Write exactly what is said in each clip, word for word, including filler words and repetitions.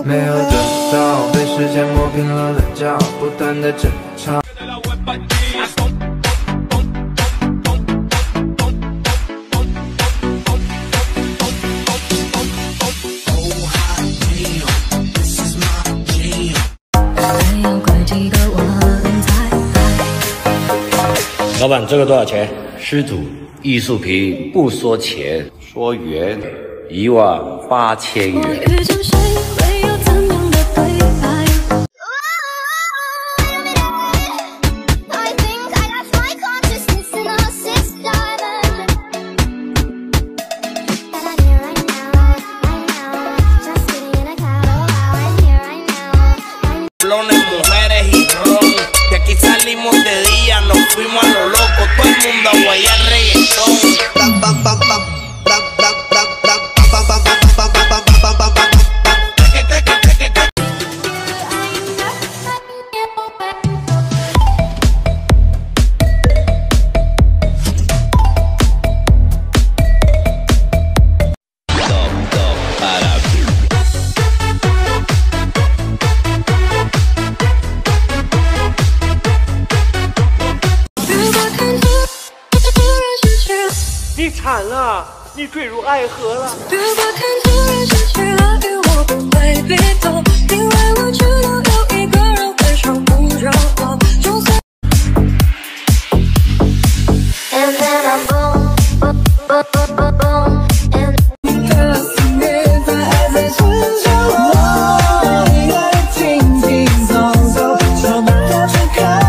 没有得到，被时间磨平了棱角，不断的争吵。 老板，这个多少钱？施主，艺术品不说钱，说缘，一万八千元。 Salimos de día, nos fuimos a lo loco, todo el mundo a guayar reggaetón. 你惨了，你坠入爱河了。 如果看突然失去了你，我不会逼动，因为我知道有一个人会守护着我，就算。And then I'm boom, boom, boom, boom, boom, boom. 你的思念它还在缠着我，你爱的轻轻松松，就能够去看。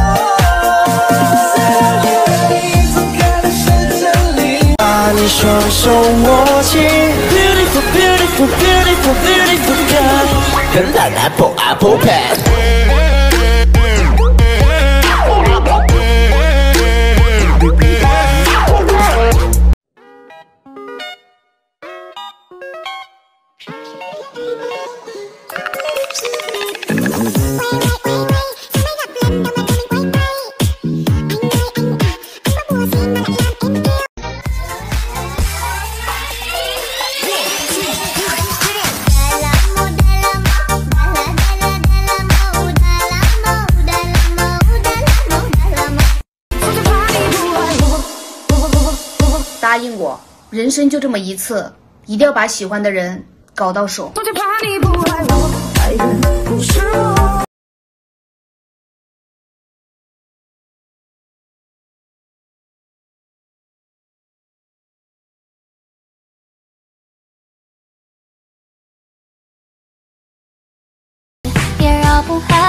你双手握紧 ，Beautiful, beautiful, beautiful, beautiful girl， 跟懒 Apple Apple Pad。 答应我，人生就这么一次，一定要把喜欢的人搞到手。 也绕不开